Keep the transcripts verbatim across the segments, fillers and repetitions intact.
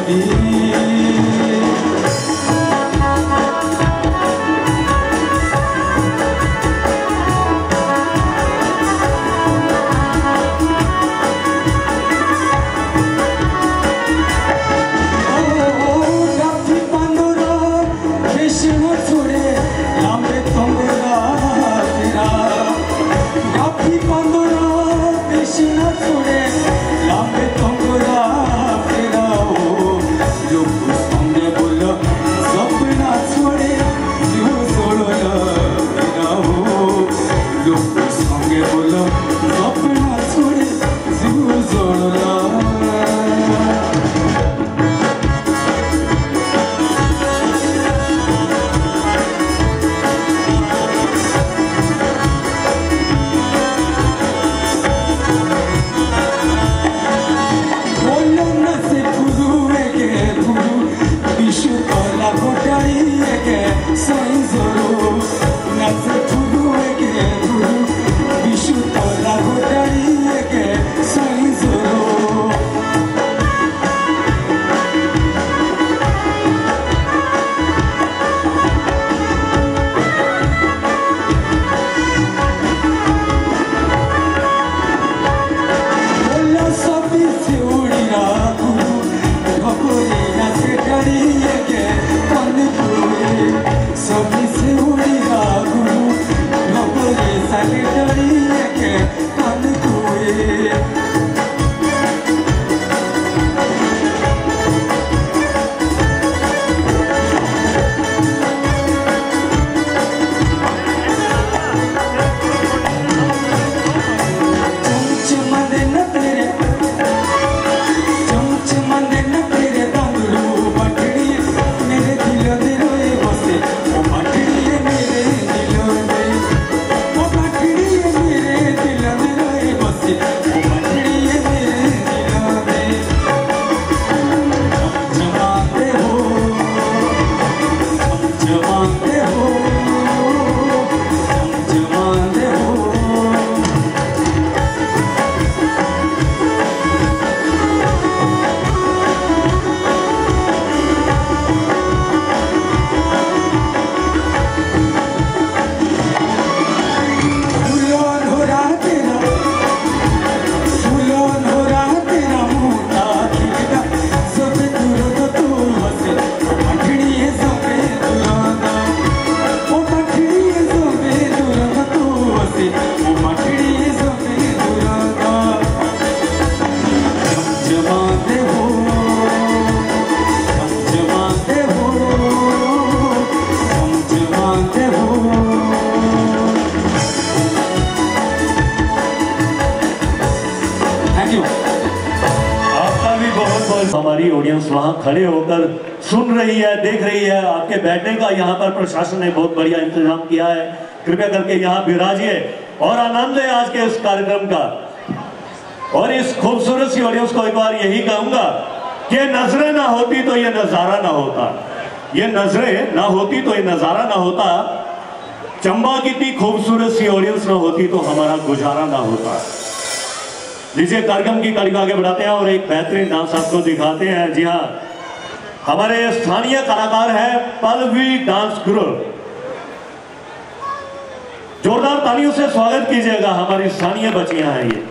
बड़ी हमारी ऑडियंस वहां खड़े होकर सुन रही है, देख रही है। आपके बैठने का यहाँ पर प्रशासन ने बहुत बढ़िया इंतजाम किया है। कृपया करके यहाँ विराजिए और आनंद है आज के इस कार्यक्रम का। और इस खूबसूरत सी ऑडियंस को एक बार यही कहूंगा कि नजरें ना होती तो ये नजारा ना होता, ये नजरें ना होती तो ये नजारा ना होता, चंबा की इतनी खूबसूरत सी ऑडियंस ना होती तो हमारा गुजारा ना होता। लीजिए कार्यक्रम की कड़ी को आगे बढ़ाते हैं और एक बेहतरीन डांस आपको दिखाते हैं। जी हाँ, हमारे स्थानीय कलाकार है पल्लवी डांस ग्रुप। जोरदार तालियों से स्वागत कीजिएगा, हमारी स्थानीय बच्चियां हैं ये।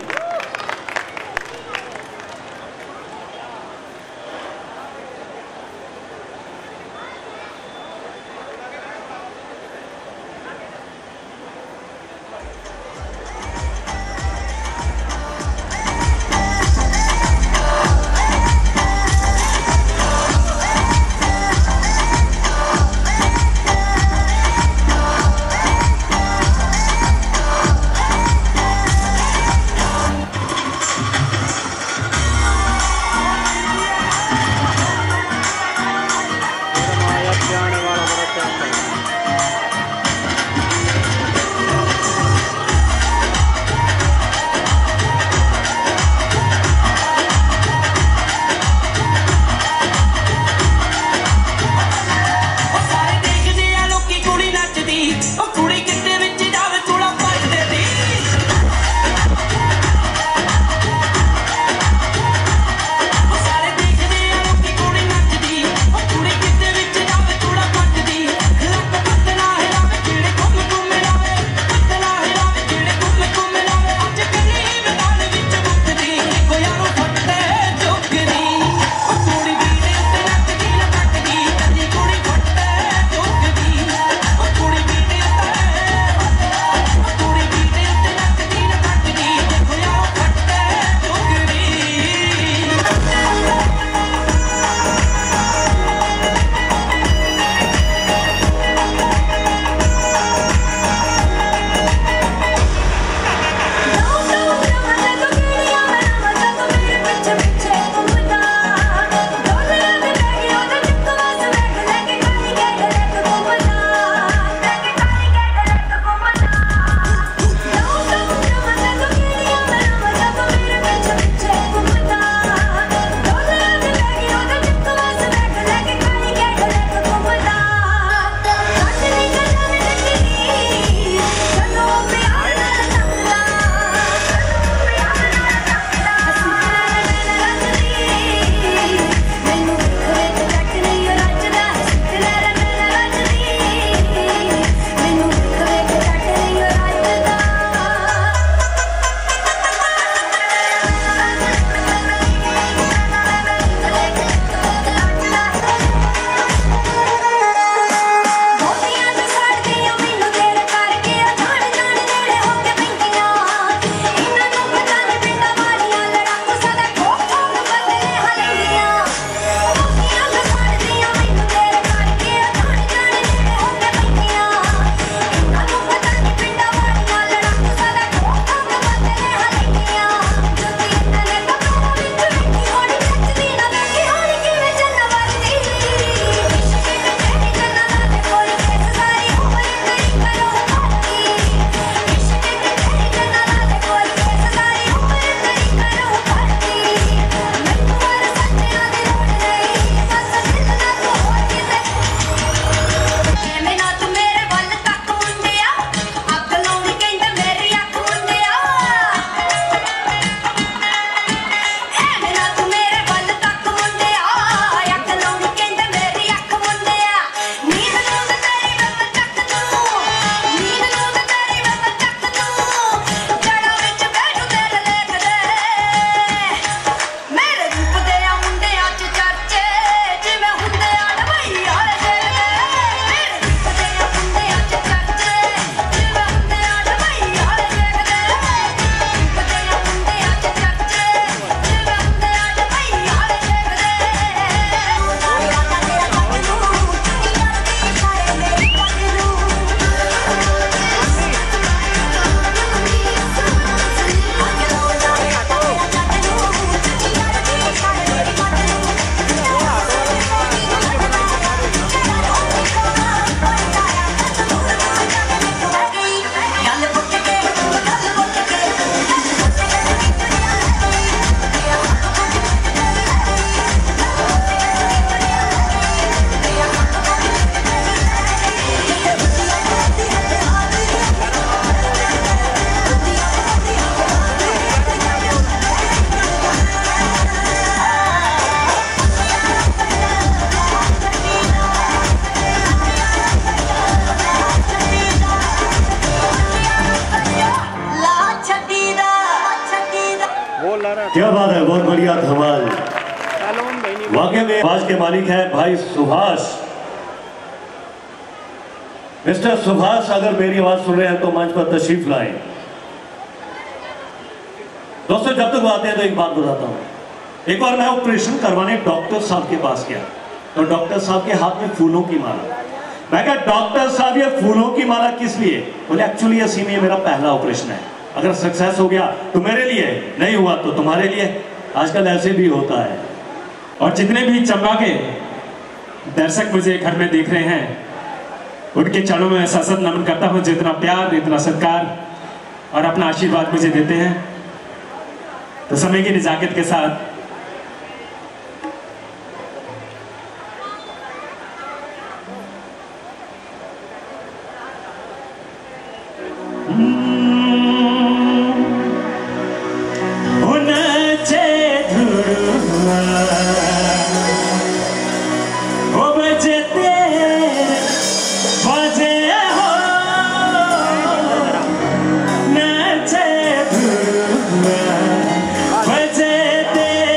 वाकई में आवाज के मालिक है भाई सुभाष। मिस्टर सुभाष अगर मेरी आवाज सुन रहे हैं तो मंच पर तशरीफ लाएं। दोस्तों जब तक वो आते हैं तो एक बात बताता हूं। एक बार मैं ऑपरेशन करवाने डॉक्टर साहब के पास गया तो डॉक्टर साहब के हाथ में फूलों की माला। मैं कहा डॉक्टर साहब ये फूलों की माला किस लिए? बोले एक्चुअली ये सीमी मेरा पहला ऑपरेशन है, अगर सक्सेस हो गया तो मेरे लिए, नहीं हुआ तो तुम्हारे लिए। आजकल ऐसे भी होता है। और जितने भी चंबा के दर्शक मुझे घर में देख रहे हैं उनके चरणों में सशक्त नमन करता हूं। जितना प्यार, इतना सत्कार और अपना आशीर्वाद मुझे देते हैं, तो समय की निजाकत के साथ बजे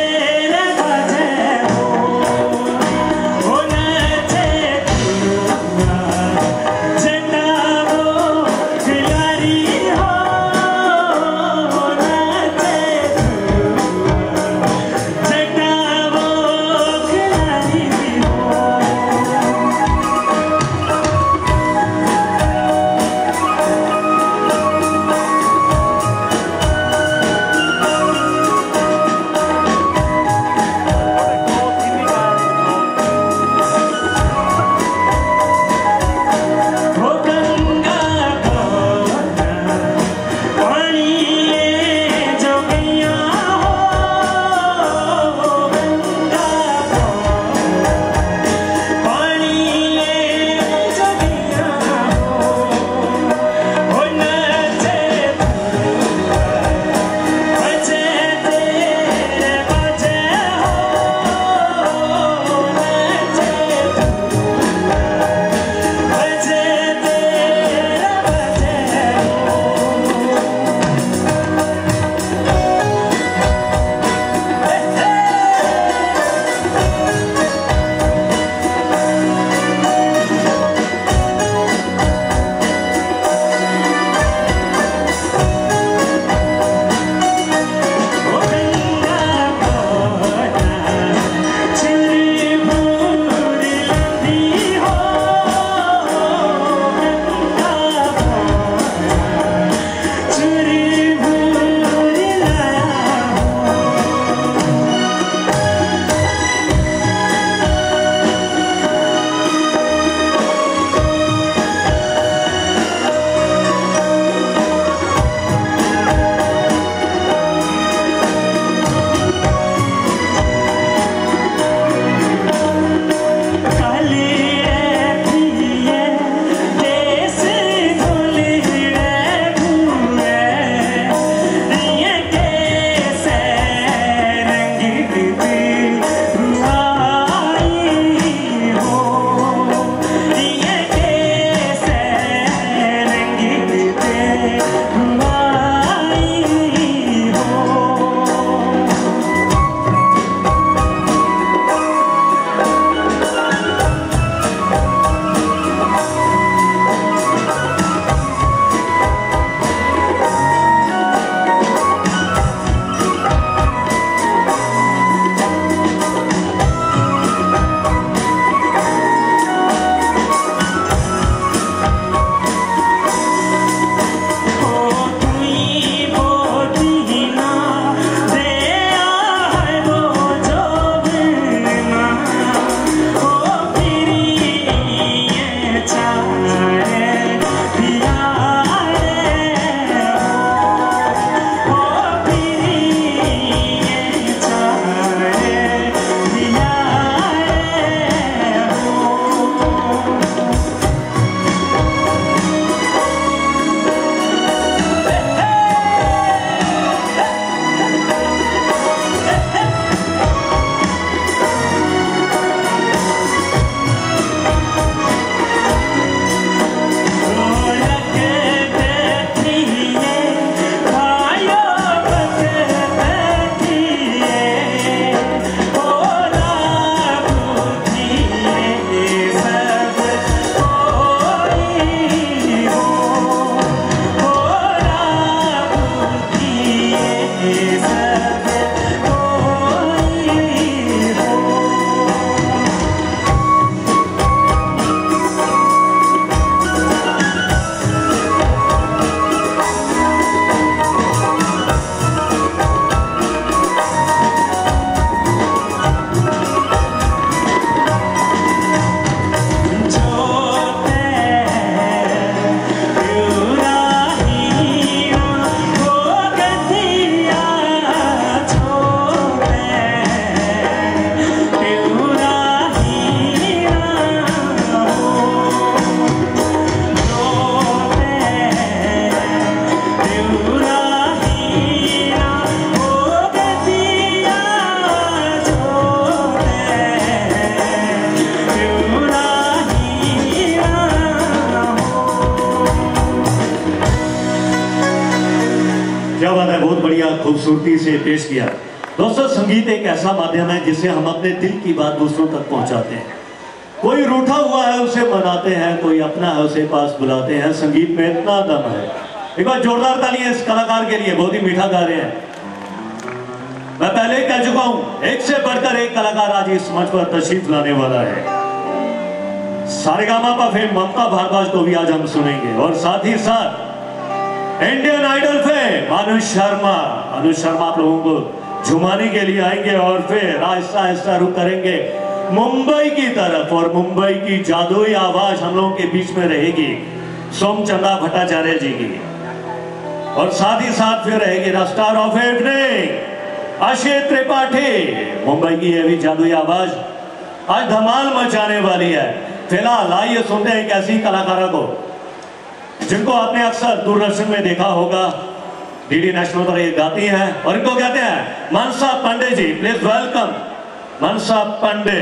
खूबसूरती से पेश किया। दोस्तों, संगीत एक ऐसा माध्यम है जिससे हम अपने दिल की बात दूसरों तक पहुंचाते हैं। कोई रूठा हुआ है उसे मनाते हैं, कोई अपना है उसे पास बुलाते हैं। संगीत में इतना दम है। एक बार जोरदार तालियां इस कलाकार के लिए, बहुत ही मीठा गा रहे हैं। मैं पहले ही कह चुका हूं, एक से बढ़कर एक कलाकार आज इस मंच पर तशरीफ लाने वाला है। सारेगामा पर फेम ममता भारद्वाज को भी आज हम सुनेंगे, और साथ ही साथ Indian Idol fame Anuj Sharma Anuj Sharma आप लोगों को झुमाने के लिए आएंगे, और फिर आहिस्ता आहिस्ता रुक करेंगे मुंबई की तरफ, और मुंबई की जादुई आवाज हम लोगों के बीच में रहेगी सोमचंदा भट्टाचार्य जी की, और साथ ही साथ फिर रहेगी the star of evening Ashish Tripathi. Mumbai की ये भी जादुई आवाज आज धमाल मचाने वाली है। फिलहाल आइए सुनते हैं एक ऐसी कलाकारों को जिनको आपने अक्सर दूरदर्शन में देखा होगा, डीडी नेशनल पर ये गाती हैं, और इनको कहते हैं Mansa Pandey ji. Please welcome Mansa Pandey.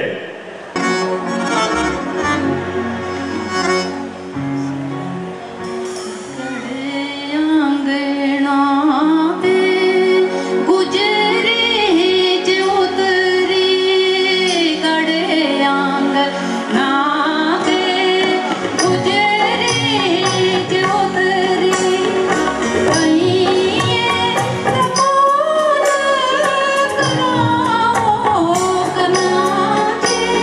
Thank you.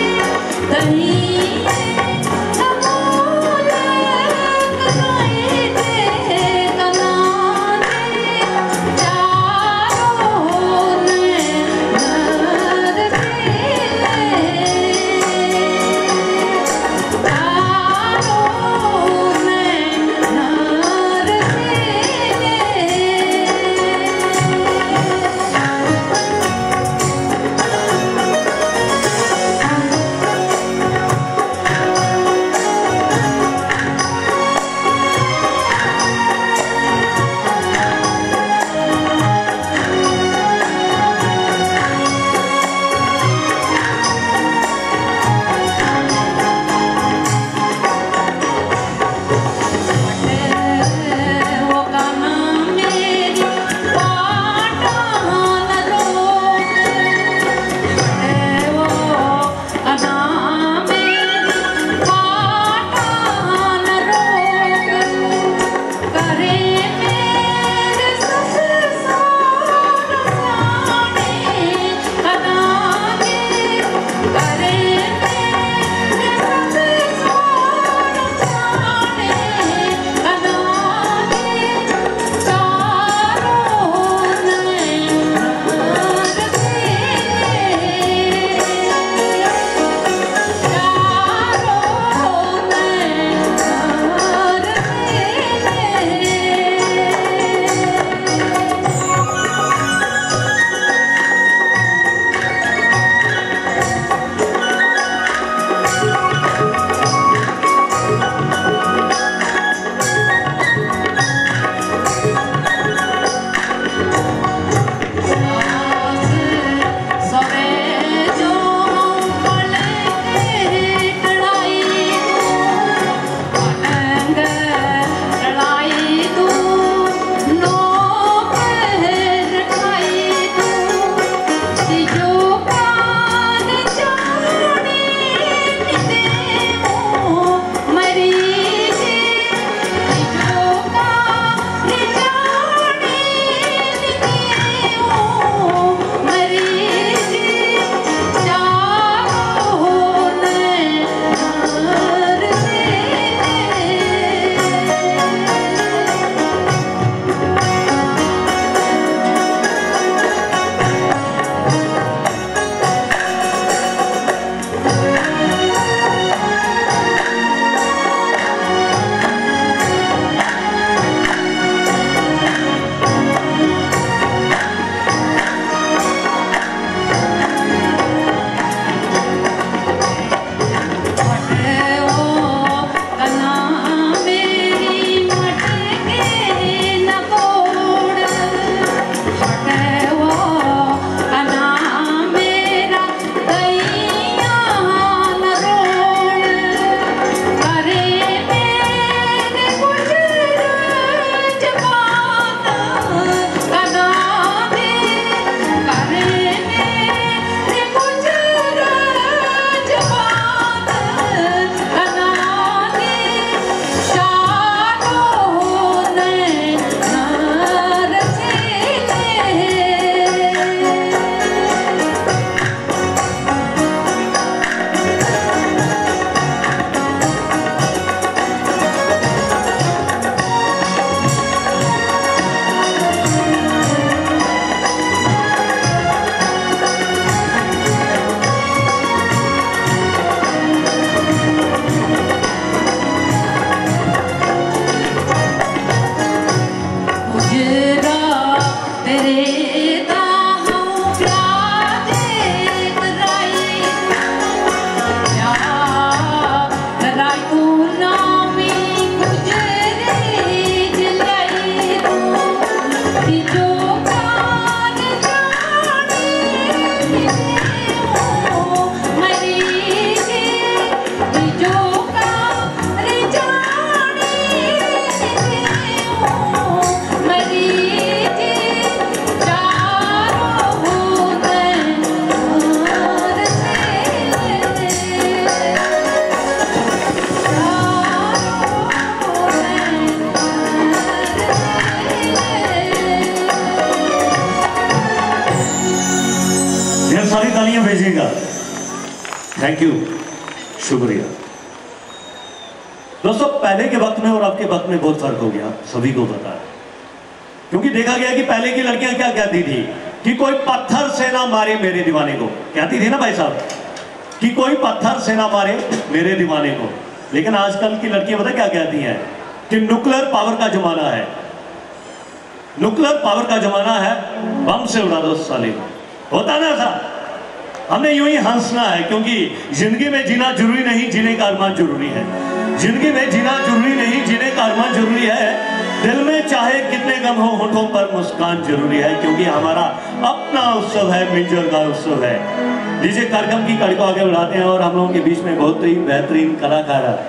Thank you, शुक्रिया। दोस्तों, पहले के वक्त में और अब के वक्त में बहुत फर्क हो गया, सभी को पता है। क्योंकि देखा गया कि पहले की लड़कियां क्या कहती थी कि कोई पत्थर से ना मारे मेरे दीवाने को, कहती थी ना भाई साहब कि कोई पत्थर से ना मारे मेरे दीवाने को। लेकिन आजकल की लड़कियां पता क्या कहती हैं कि न्यूक्लियर पावर का जमाना है, न्यूक्लियर पावर का जमाना है, बम से उड़ा दो साले को। होता ना ऐसा? हमें यूं ही हंसना है, क्योंकि जिंदगी में जीना जरूरी नहीं, जीने का अरमान जरूरी है। जिंदगी में जीना जरूरी नहीं, जीने का अरमान जरूरी है। दिल में चाहे कितने गम हो, होठों पर मुस्कान जरूरी है, क्योंकि हमारा अपना उत्सव है, मिंजर का उत्सव है। लीजिए कार्यक्रम की कड़ी को आगे बढ़ाते हैं और हम लोगों के बीच में बहुत ही बेहतरीन कलाकार है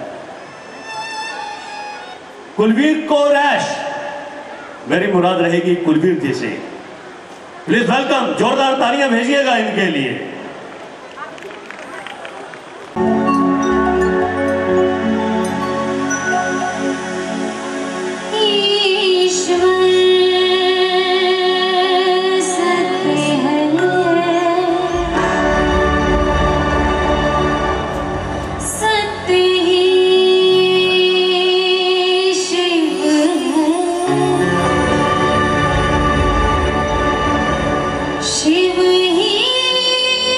कुलवीर कोरैश। मेरी मुराद रहेगी कुलवीर जी से। प्लीज वेलकम, जोरदार तालियां भेजिएगा इनके लिए। शिव ही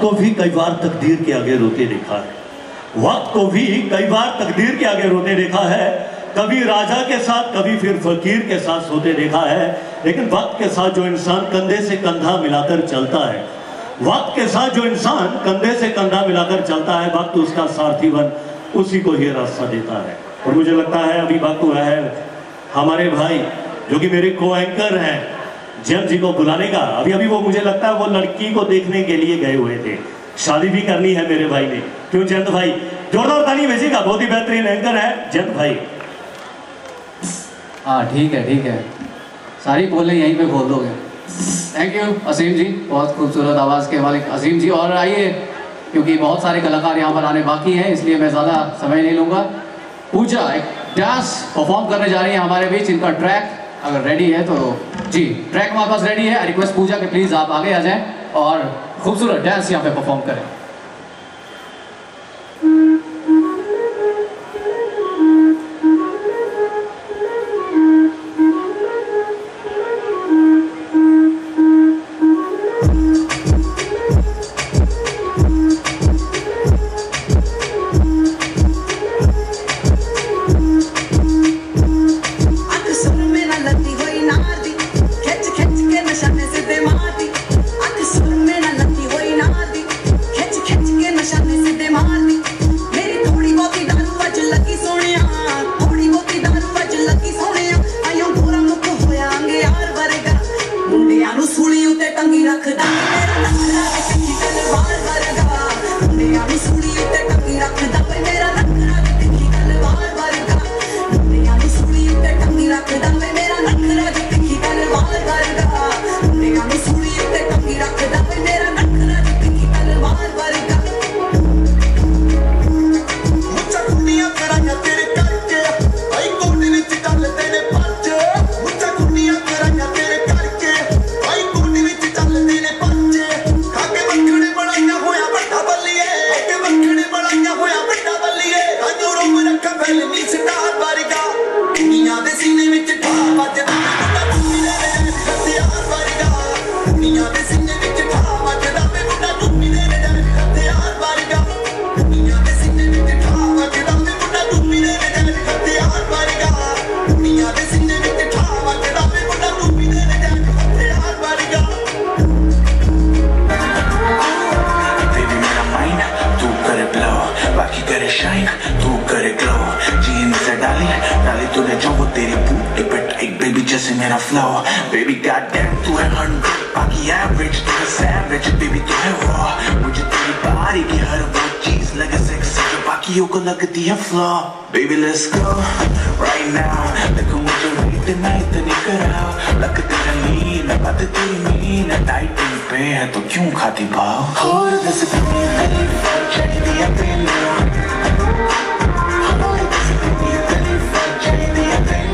को भी कई बार तकदीर के आगे रोते देखा है। वक्त को भी कई बार तकदीर के आगे रोते देखा है। कभी राजा के साथ, कभी फिर फकीर के साथ सोते देखा है। लेकिन वक्त के साथ जो इंसान कंधे से कंधा मिलाकर चलता है, वक्त के साथ जो इंसान कंधे से कंधा मिलाकर चलता है, वक्त उसका सारथी बन उसी को ही रास्ता देता है। और मुझे लगता है अभी वक्त हुआ है हमारे भाई जो कि मेरे को एंकर हैं, जयंत जी को बुलाने का। अभी अभी वो मुझे लगता है वो लड़की को देखने के लिए गए हुए थे, शादी भी करनी है मेरे भाई ने। क्यों जयंत भाई, जोरदार ताली भेजिएगा, बहुत ही बेहतरीन एंकर है जयंत भाई। हाँ ठीक है ठीक है, सारी बोले यहीं पे बोल दोगे। थैंक यू असीम जी, बहुत खूबसूरत आवाज़ के मालिक असीम जी। और आइए, क्योंकि बहुत सारे कलाकार यहाँ पर आने बाकी हैं, इसलिए मैं ज़्यादा समय नहीं लूँगा। पूजा एक डांस परफॉर्म करने जा रही है हमारे बीच। इनका ट्रैक अगर रेडी है तो जी, ट्रैक हमारे पास रेडी है। रिक्वेस्ट पूजा के प्लीज़ आप आगे आ जाएं और खूबसूरत डांस यहाँ पे परफॉर्म करें। Baby, let's go right now. देखो मुझे रीत ना इतनी कराओ, लग तेरा लीन, बात तेरी मीन, डाइटिंग पे है तो क्यों खाती भाव? और दस तेरी तारीफ चाहिए या तेरी, और दस तेरी तारीफ चाहिए या तेरी।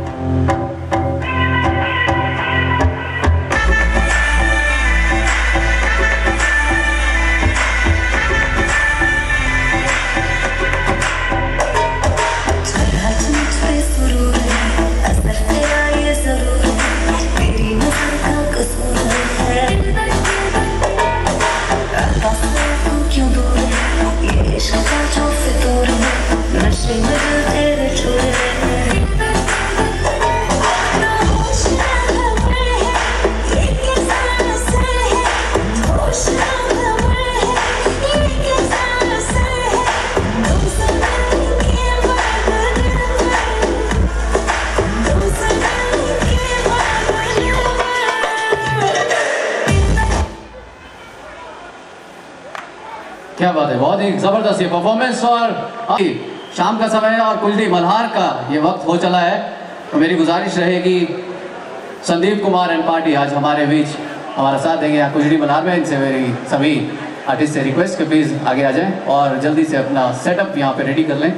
क्या बात है, बहुत ही जबरदस्त ये परफॉर्मेंस। और शाम का समय और कुलदीप मल्हार का ये वक्त हो चला है, तो मेरी गुजारिश रहेगी संदीप कुमार एंड पार्टी आज हमारे बीच हमारा साथ देंगे यहाँ कुलदीप मल्हार में। इनसे मेरी सभी आर्टिस्ट से रिक्वेस्ट कि प्लीज़ आगे आ जाएं और जल्दी से अपना सेटअप यहाँ पे रेडी कर लें।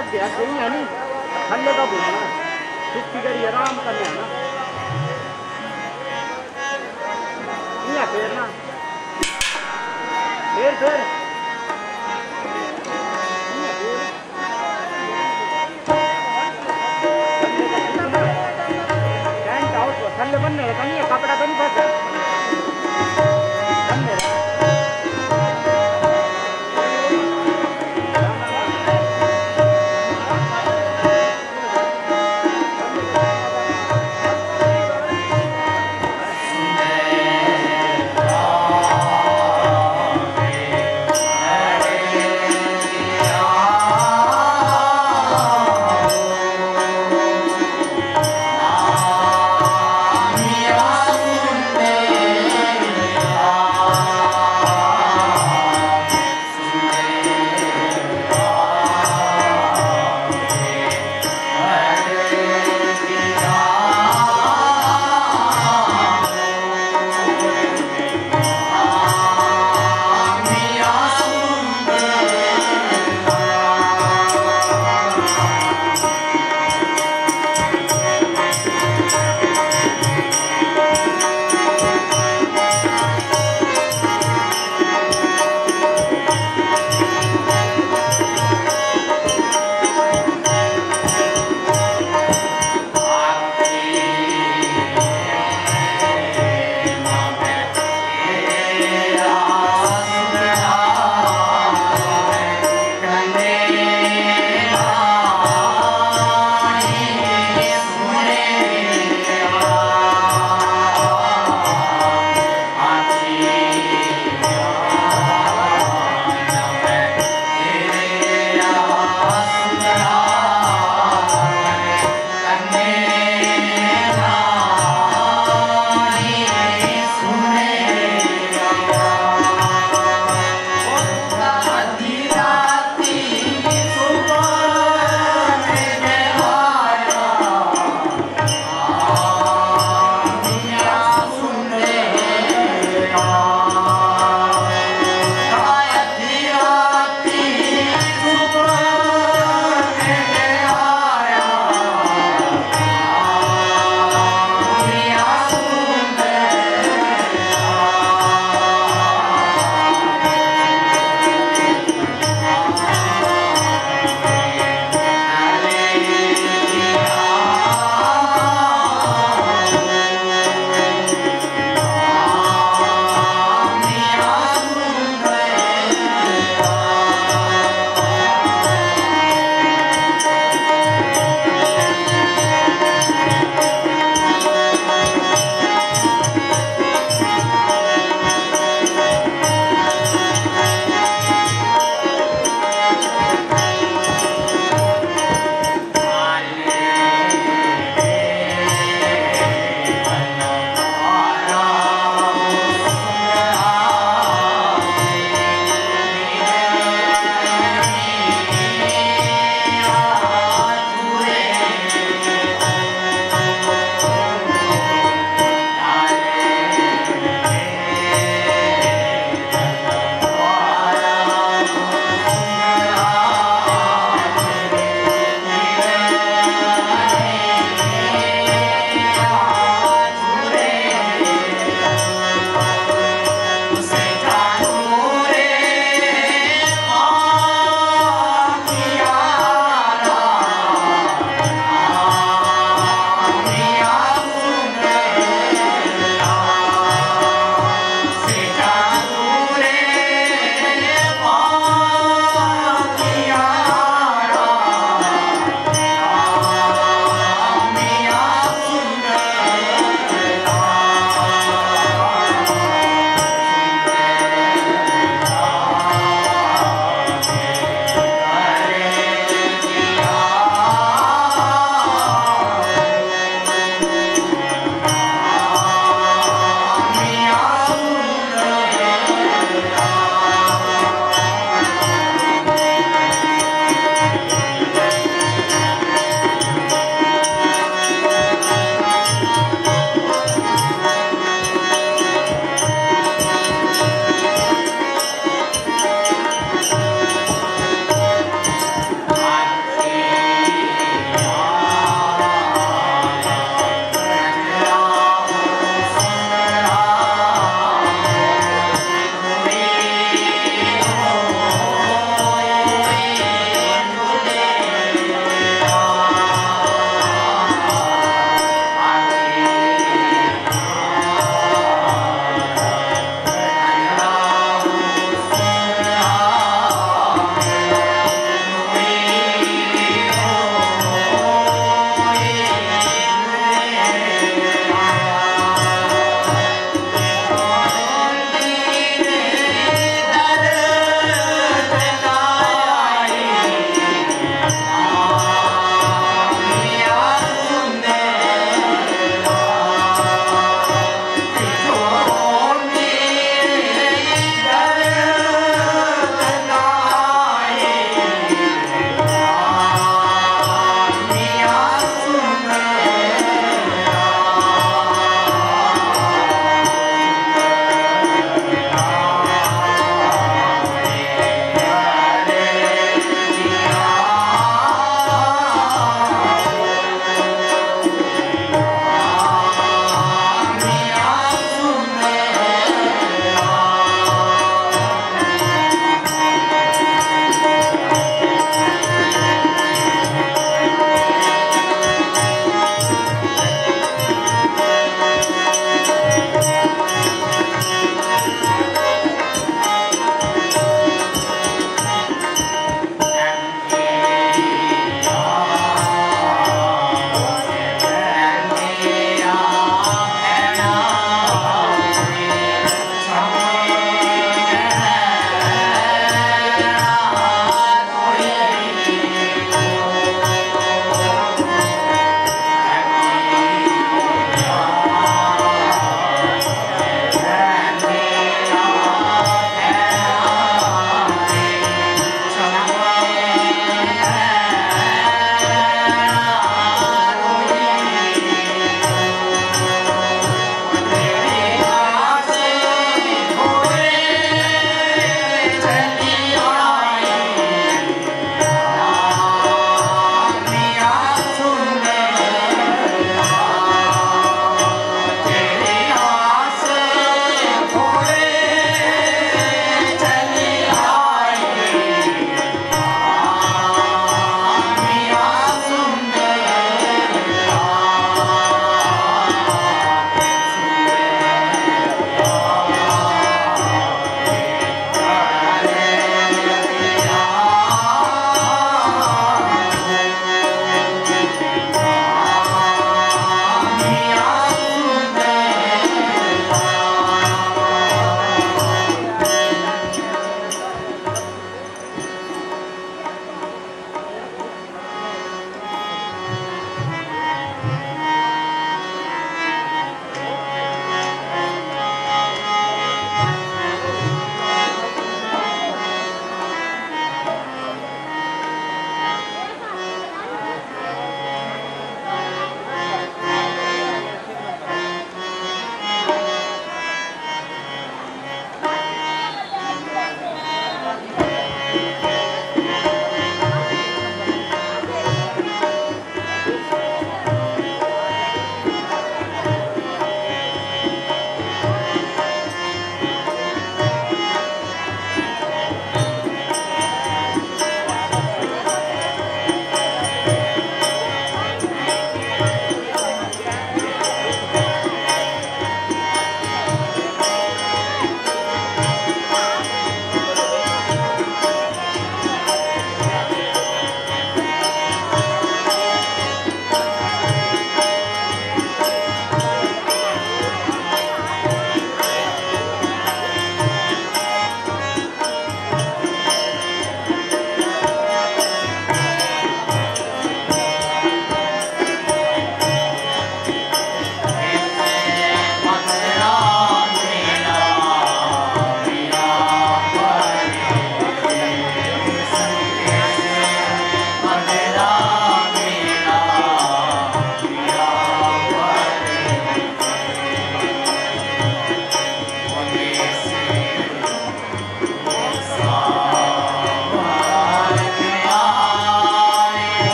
गया सही है नहीं थल्ले का बोलना चुप्पी करिए आराम करने है ना नहीं फिर ना फिर फिर टेंट हाउस थल्ले बनने लगा नहीं है कपड़ा बन फंसा Yeah.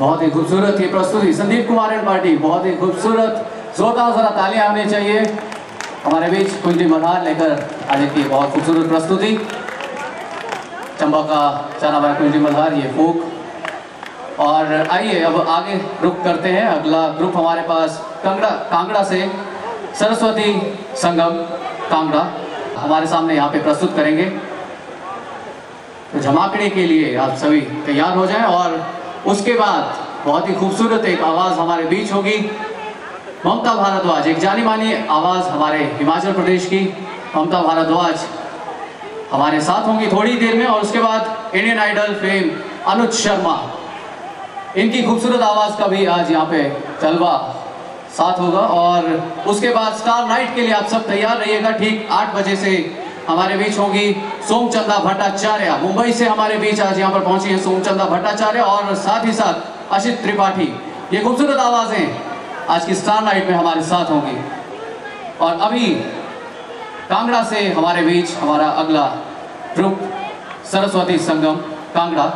बहुत ही खूबसूरत ये प्रस्तुति संदीप कुमार एंड पार्टी, बहुत ही खूबसूरत, जोरदार जरा तालियां होनी चाहिए। हमारे बीच कुंजी मल्हार लेकर आज की बहुत खूबसूरत प्रस्तुति, चंबा का जाना माना कुंजी मल्हार, ये फोक। और आइए अब आगे रुक करते हैं। अगला ग्रुप हमारे पास कांगड़ा कांगड़ा से सरस्वती संगम कांगड़ा हमारे सामने यहाँ पे प्रस्तुत करेंगे। तो झमाकड़े के लिए आप सभी तैयार हो जाएं और उसके बाद बहुत ही खूबसूरत एक आवाज़ हमारे बीच होगी। ममता भारद्वाज, एक जानी मानी आवाज़ हमारे हिमाचल प्रदेश की, ममता भारद्वाज हमारे साथ होंगी थोड़ी देर में। और उसके बाद Indian Idol fame Anuj Sharma, इनकी खूबसूरत आवाज़ का भी आज यहाँ पे जलवा साथ होगा। और उसके बाद स्टार नाइट के लिए आप सब तैयार रहिएगा। ठीक आठ बजे से हमारे बीच होंगी सोमचंदा भट्टाचार्य, मुंबई से हमारे बीच आज यहाँ पर पहुंची हैं सोमचंदा भट्टाचार्य, और साथ ही साथ अशित त्रिपाठी। ये खूबसूरत आवाज़ें आज की स्टार नाइट में हमारे साथ होंगी। और अभी कांगड़ा से हमारे बीच हमारा अगला ग्रुप सरस्वती संगम कांगड़ा।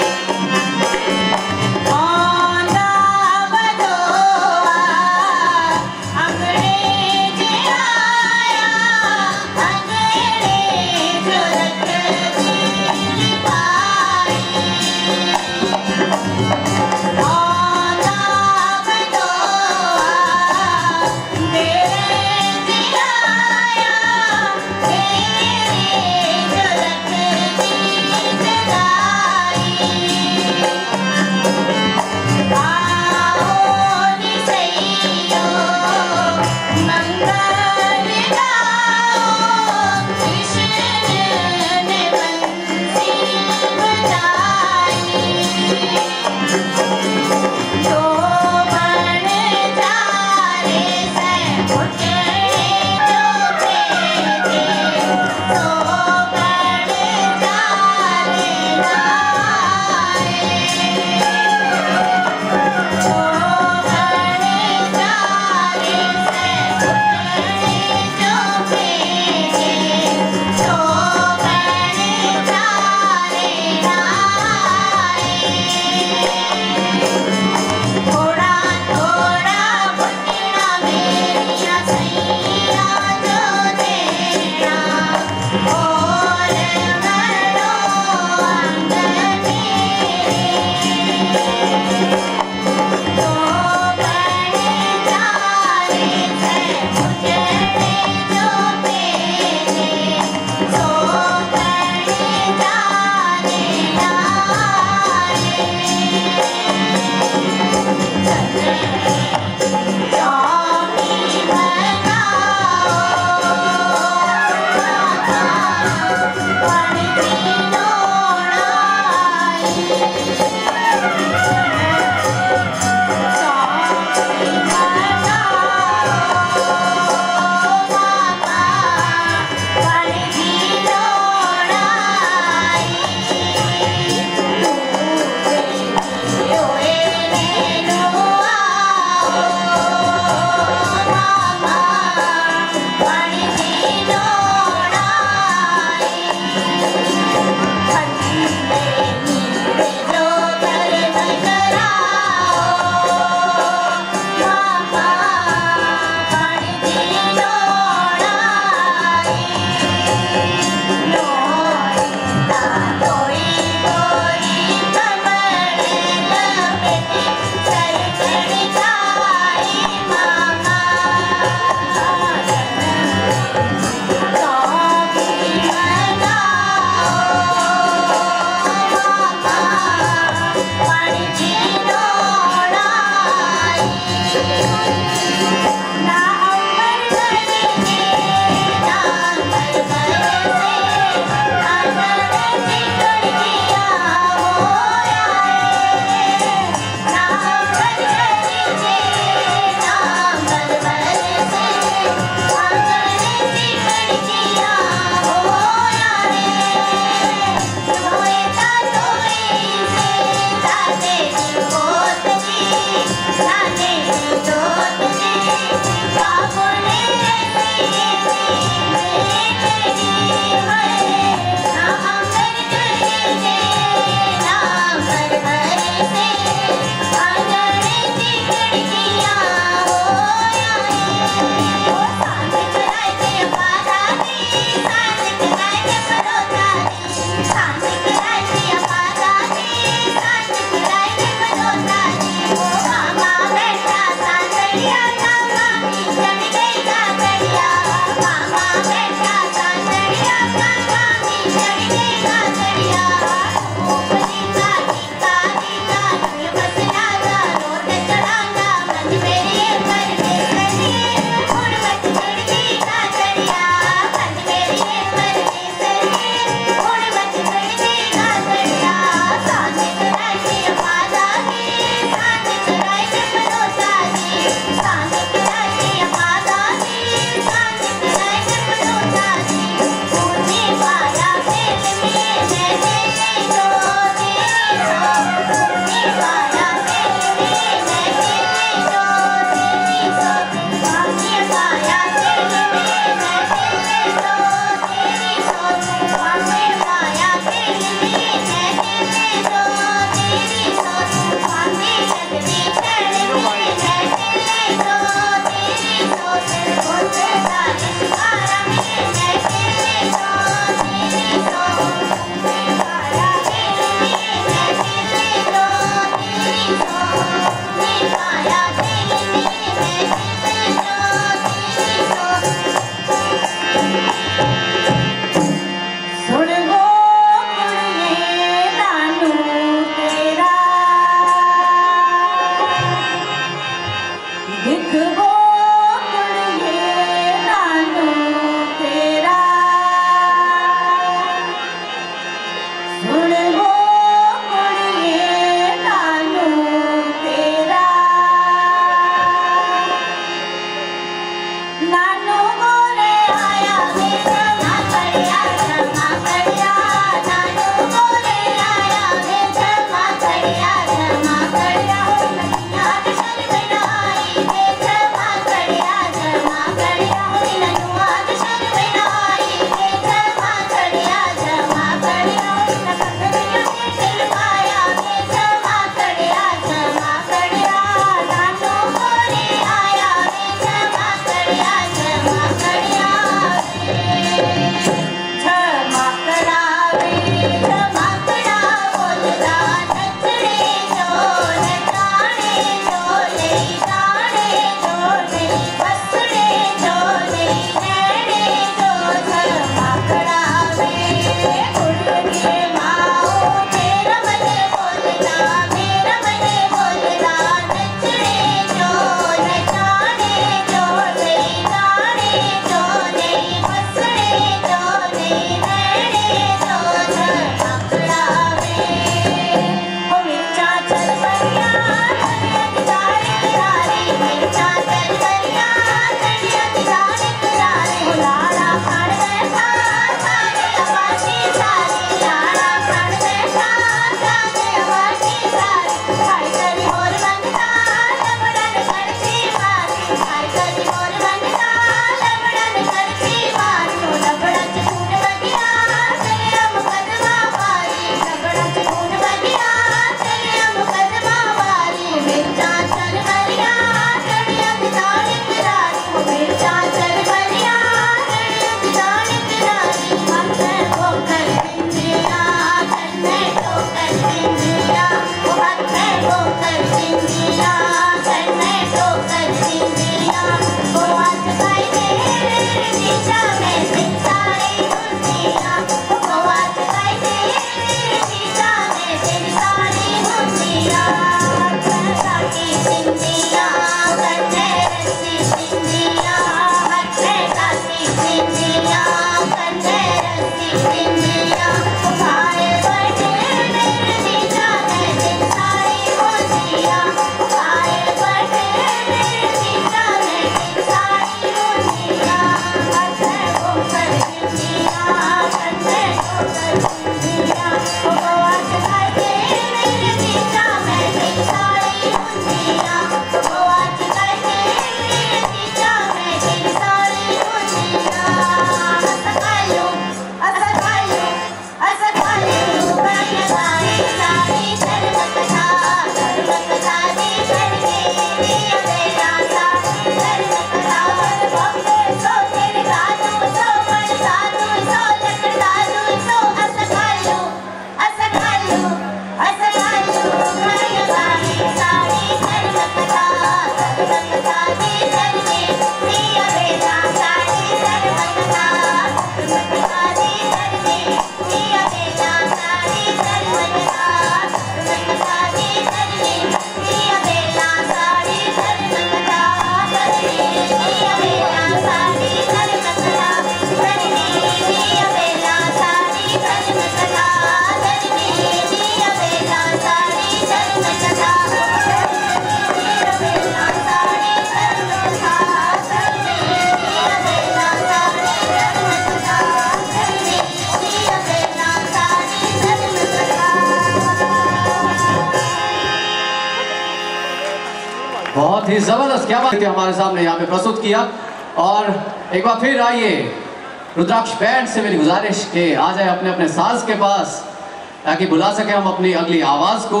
बहुत ही जबरदस्त, क्या बात है, हमारे सामने यहाँ पे प्रस्तुत किया। और एक बार फिर आइए रुद्राक्ष बैंड से मेरी गुजारिश के आ जाए अपने अपने साज के पास, ताकि बुला सके हम अपनी अगली आवाज को।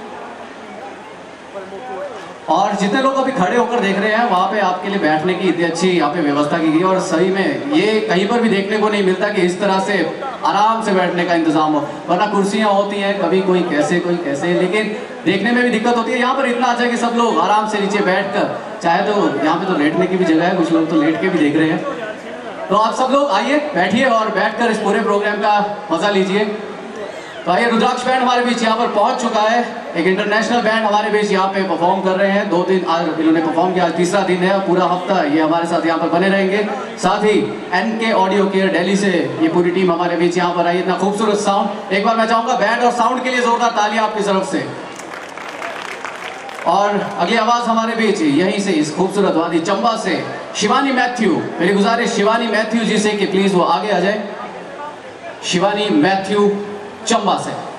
और जितने लोग अभी खड़े होकर देख रहे हैं वहाँ पे आपके लिए बैठने की इतनी अच्छी यहाँ पे व्यवस्था की गई, और सही में ये कहीं पर भी देखने को नहीं मिलता कि इस तरह से आराम से बैठने का इंतजाम हो, वरना कुर्सियाँ होती हैं कभी कोई कैसे कोई कैसे, लेकिन देखने में भी दिक्कत होती है। यहाँ पर इतना अच्छा है कि सब लोग आराम से नीचे बैठ कर, चाहे तो यहाँ पे तो लेटने की भी जगह है, कुछ लोग तो लेट के भी देख रहे हैं। तो आप सब लोग आइए, बैठिए और बैठकर इस पूरे प्रोग्राम का मजा लीजिए। तो आइए, रुद्राक्ष बैंड हमारे बीच यहाँ पर पहुंच चुका है, एक इंटरनेशनल बैंड हमारे बीच यहाँ पे परफॉर्म कर रहे हैं। दो दिन आज इन्होंने परफॉर्म किया, आज तीसरा दिन है, पूरा हफ्ता ये हमारे साथ यहाँ पर बने रहेंगे। साथ ही N K audio care Delhi से ये पूरी टीम हमारे बीच यहाँ पर आई। इतना खूबसूरत साउंड, एक बार मैं चाहूंगा बैंड और साउंड के लिए जोरदार तालियां आपकी तरफ से। और अगली आवाज हमारे बीच यहीं से इस खूबसूरत वादी चंबा से शिवानी मैथ्यू, मेरी गुजारिश शिवानी मैथ्यू जी से कि प्लीज वो आगे आ जाए। शिवानी मैथ्यू चंबा से।